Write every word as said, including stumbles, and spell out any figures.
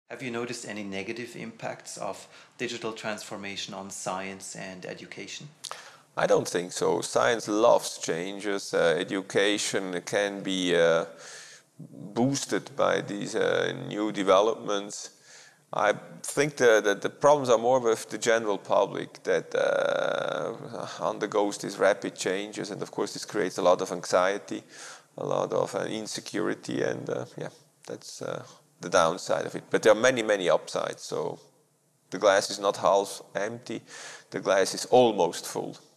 Have you noticed any negative impacts of digital transformation on science and education? I don't think so. Science loves changes. Uh, education can be uh, boosted by these uh, new developments. I think the, the, the problems are more with the general public that uh, undergoes these rapid changes, and of course this creates a lot of anxiety, a lot of uh, insecurity, and uh, yeah, that's uh, the downside of it. But there are many, many upsides, so the glass is not half empty, the glass is almost full.